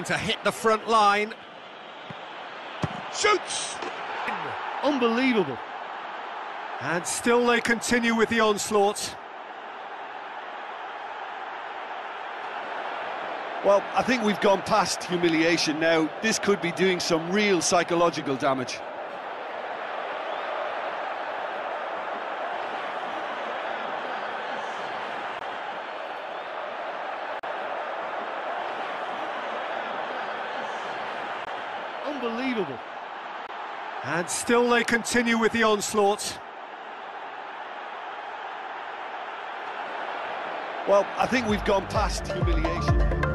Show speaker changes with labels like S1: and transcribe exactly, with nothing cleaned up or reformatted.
S1: trying to hit the front line. Shoots!
S2: Unbelievable.
S1: And still they continue with the onslaught.
S3: Well, I think we've gone past humiliation now. This could be doing some real psychological damage.
S2: Unbelievable.
S1: And still they continue with the onslaught.
S3: Well, I think we've gone past humiliation.